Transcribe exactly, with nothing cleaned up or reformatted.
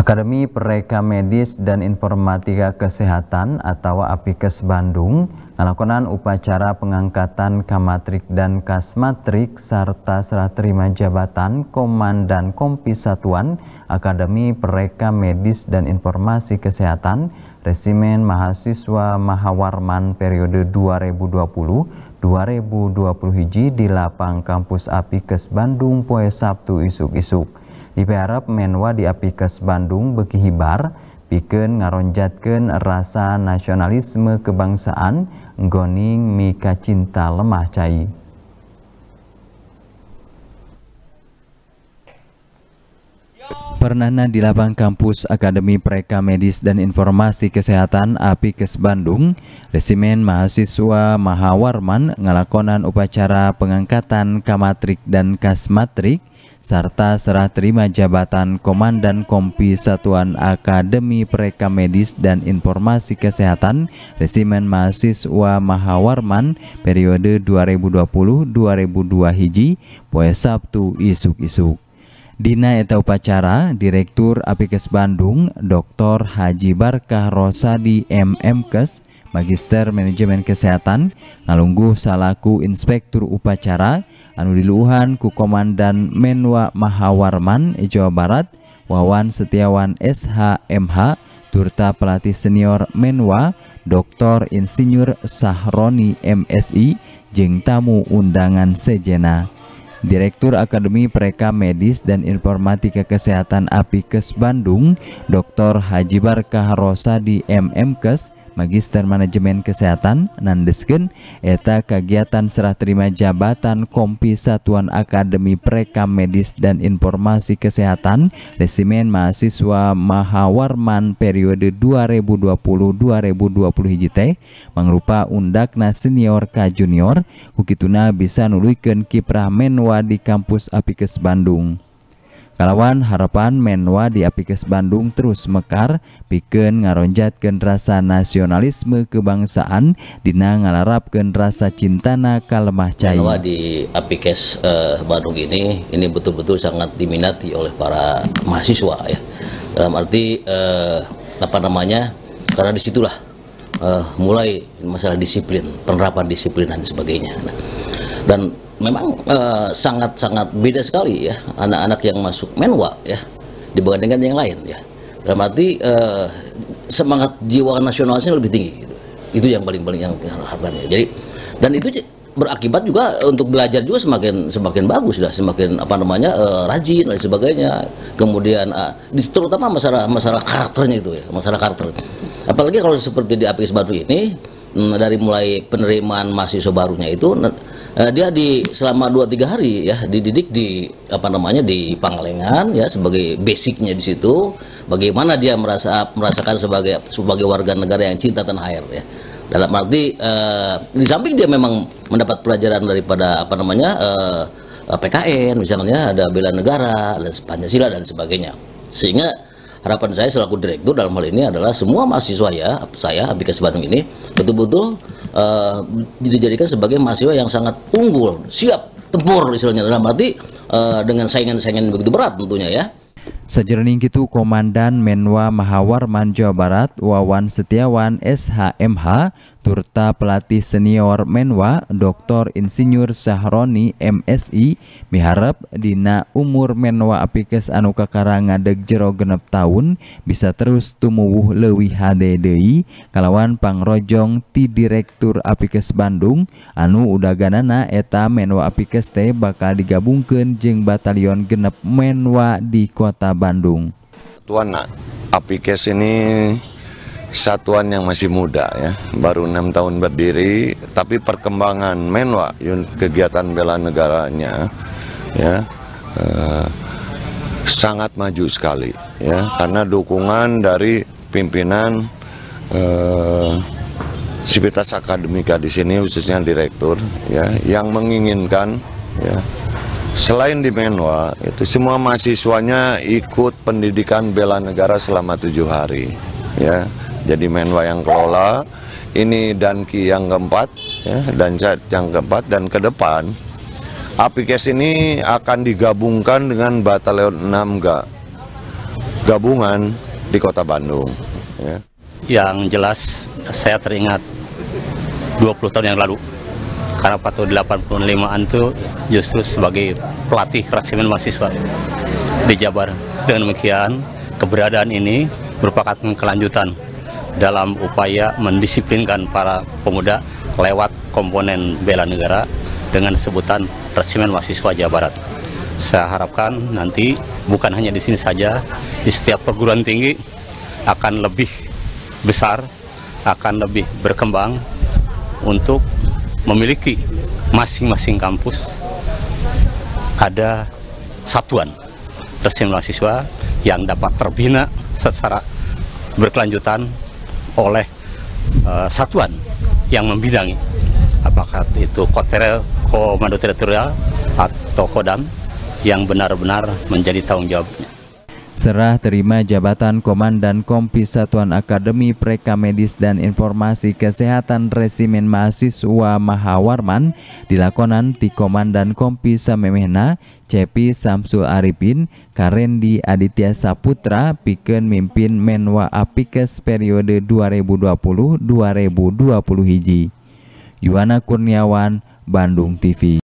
Akademi Pereka Medis dan Informatika Kesehatan atau Apikes Bandung melakukan upacara pengangkatan Kamatrik dan Kasmatrik serta serah terima jabatan Komandan Kompi Satuan Akademi Pereka Medis dan Informasi Kesehatan Resimen Mahasiswa Mahawarman periode dua ribu dua puluh dua ribu dua puluh hiji di lapang kampus Apikes Bandung poe Sabtu isuk-isuk. Diharap menwa di Apikes Bandung beki hibar pikeun ngaronjatkeun rasa nasionalisme kebangsaan nggoning mika cinta lemah cai. Pernahna di lapang kampus Akademi Pereka Medis dan Informasi Kesehatan Apikes Bandung, Resimen Mahasiswa Mahawarman ngalakonan upacara pengangkatan Kamatrik dan Kasmatrik serta serah terima jabatan Komandan Kompi Satuan Akademi Pereka Medis dan Informasi Kesehatan Resimen Mahasiswa Mahawarman periode dua ribu dua puluh dua ribu dua hiji poe Sabtu isuk-isuk. Dina eta upacara, Direktur Apikes Bandung, Doktor Haji Barkah Rosadi M Mkes, Magister Manajemen Kesehatan, ngalungguh salaku Inspektur Upacara, anu diluuhan ku Komandan Menwa Mahawarman Jawa Barat, Wawan Setiawan S H M H, turta pelatih senior Menwa, Doktor Insinyur Sahroni M Si, jeung tamu undangan sejena. Direktur Akademi Pereka Medis dan Informatika Kesehatan Apikes Bandung, Doktor Haji Barkah Rosadi M Mkes, Magister Manajemen Kesehatan, nandeskeun eta kagiatan serah terima jabatan Kompi Satuan Akademi Pereka Medis dan Informasi Kesehatan Resimen Mahasiswa Mahawarman periode dua ribu dua puluh dua ribu dua puluh hiji teh mangrupa undakna senior ka junior, kukituna bisa nuluykeun kiprah menwa di kampus Apikes Bandung. Kalawan harapan menwa di Apikes Bandung terus mekar pikeun ngaronjatkeun rasa nasionalisme kebangsaan dina ngalarapkeun rasa cintana ka lemah cai. Menwa di Apikes uh, Bandung ini ini betul-betul sangat diminati oleh para mahasiswa ya. Dalam arti uh, apa namanya? Karena disitulah uh, mulai masalah disiplin, penerapan disiplin dan sebagainya. Nah, dan memang sangat-sangat uh, beda sekali ya anak-anak yang masuk menwa ya dibandingkan yang lain ya. Dalam arti uh, semangat jiwa nasionalisnya lebih tinggi gitu. Itu yang paling paling yang harapannya. Jadi dan itu berakibat juga untuk belajar juga semakin semakin bagus lah, semakin apa namanya uh, rajin dan sebagainya. Kemudian uh, terutama masalah masalah karakternya itu ya, masalah karakter. Apalagi kalau seperti di Apikes Bandung ini dari mulai penerimaan mahasiswa barunya itu Uh, dia di selama dua tiga hari ya dididik di apa namanya di Pangalengan ya sebagai basicnya di situ bagaimana dia merasa merasakan sebagai sebagai warga negara yang cinta tanah air ya. Dalam arti uh, di samping dia memang mendapat pelajaran daripada apa namanya uh, P K N misalnya ada bela negara dan Pancasila dan sebagainya. Sehingga harapan saya selaku direktur dalam hal ini adalah semua mahasiswa ya saya Apikes Bandung ini betul-betul Uh, dijadikan sebagai mahasiswa yang sangat unggul, siap tempur istilahnya dalam arti uh, dengan saingan-saingan begitu berat tentunya ya. Sajroning kitu Komandan Menwa Mahawarman Jawa Barat Wawan Setiawan S H M H turta pelatih senior Menwa Doktor Insinyur Sahroni M Si miharep dina umur Menwa Apikes anu kakara ngadeg jero genep tahun bisa terus tumuwuh leuwih hade deui kalawan pangrojong ti Direktur Apikes Bandung anu udaganana eta Menwa Apikes teh bakal digabungkeun jeung batalion genep Menwa di Kota Bandung. Tuan Apikes ini satuan yang masih muda ya, baru enam tahun berdiri, tapi perkembangan menwa kegiatan bela negaranya ya eh, sangat maju sekali ya, karena dukungan dari pimpinan eh, Sivitas Akademika di sini khususnya direktur ya, yang menginginkan ya selain di menwa itu semua mahasiswanya ikut pendidikan bela negara selama tujuh hari ya. Jadi menwa yang kelola, ini Danki yang keempat, ya, dan yang keempat, dan ke depan Apikes ini akan digabungkan dengan Batalion enam G A gabungan di Kota Bandung. Ya. Yang jelas saya teringat dua puluh tahun yang lalu, karena pada delapan puluh limaan itu justru sebagai pelatih resimen mahasiswa di Jabar. Dengan demikian, keberadaan ini merupakan kelanjutan dalam upaya mendisiplinkan para pemuda lewat komponen bela negara dengan sebutan Resimen Mahasiswa Jawa Barat. Saya harapkan nanti bukan hanya di sini saja, di setiap perguruan tinggi akan lebih besar, akan lebih berkembang untuk memiliki masing-masing kampus ada satuan Resimen Mahasiswa yang dapat terbina secara berkelanjutan oleh uh, satuan yang membidangi, apakah itu Koterel, Komando Teritorial atau Kodam, yang benar-benar menjadi tanggung jawabnya. Serah terima jabatan Komandan Kompi Satuan Akademi Preka Medis dan Informasi Kesehatan Resimen Mahasiswa Mahawarman dilakonan ti Komandan Kompi Samemehna Cepi Samsul Arifin Karendi Aditya Saputra pikeun mimpin Menwa Apikes periode dua ribu dua puluh dua ribu dua puluh hiji. Yuwana Kurniawan, Bandung T V.